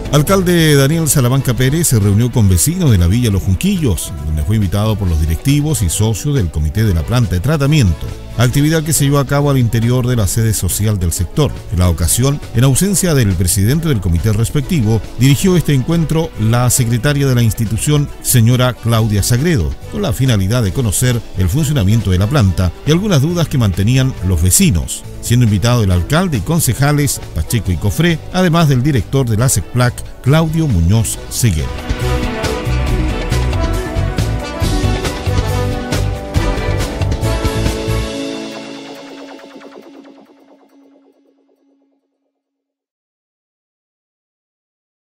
Alcalde Daniel Salamanca Pérez se reunió con vecinos de la Villa Los Junquillos, donde fue invitado por los directivos y socios del comité de la planta de tratamiento, actividad que se llevó a cabo al interior de la sede social del sector. En la ocasión, en ausencia del presidente del comité respectivo, dirigió este encuentro la secretaria de la institución, señora Claudia Sagredo, con la finalidad de conocer el funcionamiento de la planta y algunas dudas que mantenían los vecinos, siendo invitado el alcalde y concejales Pacheco y Cofré, además del director de la SECPLAC, Claudio Muñoz Seguel.